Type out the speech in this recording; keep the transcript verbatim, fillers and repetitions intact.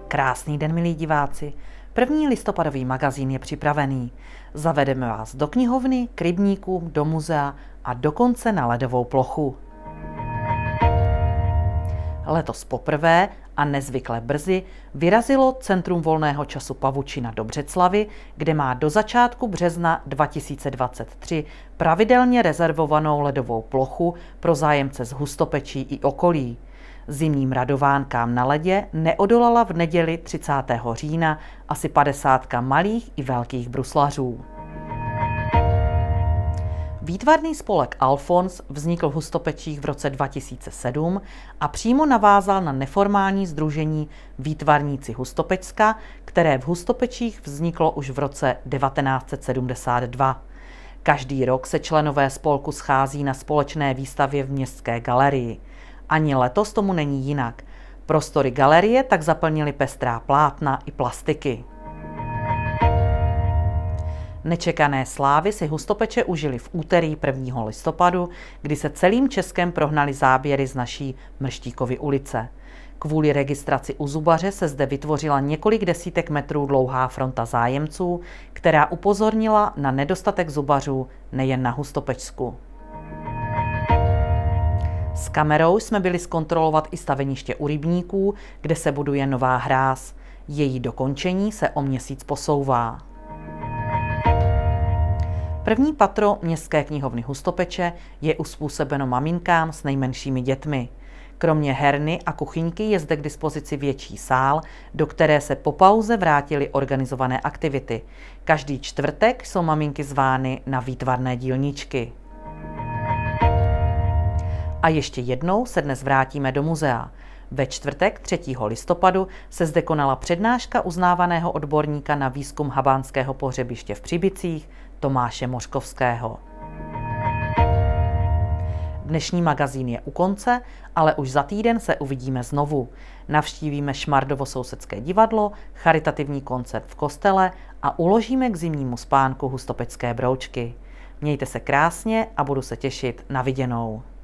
Krásný den, milí diváci. První listopadový magazín je připravený. Zavedeme vás do knihovny, k rybníkům, do muzea a dokonce na ledovou plochu. Letos poprvé a nezvykle brzy vyrazilo Centrum volného času Pavučina do Břeclavi, kde má do začátku března dva tisíce dvacet tři pravidelně rezervovanou ledovou plochu pro zájemce z Hustopečí i okolí. Zimním radovánkám na ledě neodolala v neděli třicátého října asi padesátka malých i velkých bruslařů. Výtvarný spolek Alfons vznikl v Hustopečích v roce dva tisíce sedm a přímo navázal na neformální sdružení Výtvarníci Hustopečska, které v Hustopečích vzniklo už v roce devatenáct set sedmdesát dva. Každý rok se členové spolku schází na společné výstavě v Městské galerii. Ani letos tomu není jinak. Prostory galerie tak zaplnily pestrá plátna i plastiky. Nečekané slávy si Hustopeče užili v úterý prvního listopadu, kdy se celým Českem prohnaly záběry z naší Mrštíkovy ulice. Kvůli registraci u zubaře se zde vytvořila několik desítek metrů dlouhá fronta zájemců, která upozornila na nedostatek zubařů nejen na Hustopečsku. S kamerou jsme byli zkontrolovat i staveniště u rybníků, kde se buduje nová hráz. Její dokončení se o měsíc posouvá. První patro Městské knihovny Hustopeče je uspůsobeno maminkám s nejmenšími dětmi. Kromě herny a kuchyňky je zde k dispozici větší sál, do které se po pauze vrátily organizované aktivity. Každý čtvrtek jsou maminky zvány na výtvarné dílničky. A ještě jednou se dnes vrátíme do muzea. Ve čtvrtek třetího listopadu se zde konala přednáška uznávaného odborníka na výzkum habánského pohřebiště v Přibicích Tomáše Mořkovského. Dnešní magazín je u konce, ale už za týden se uvidíme znovu. Navštívíme Šmardovo sousedské divadlo, charitativní koncert v kostele a uložíme k zimnímu spánku hustopečské broučky. Mějte se krásně a budu se těšit na viděnou.